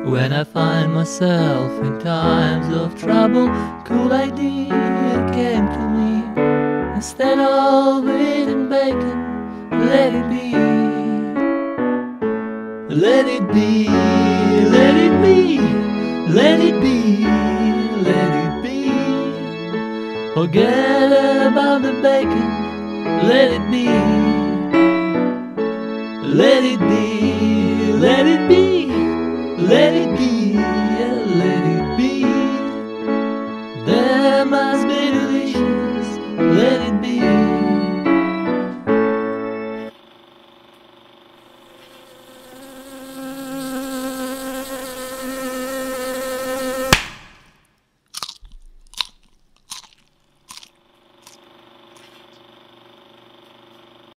When I find myself in times of trouble, cool idea came to me. Instead of eating bacon, let it be. Let it be, let it be, let it be, let it be. Forget about the bacon, let it be. Let it be, let it be.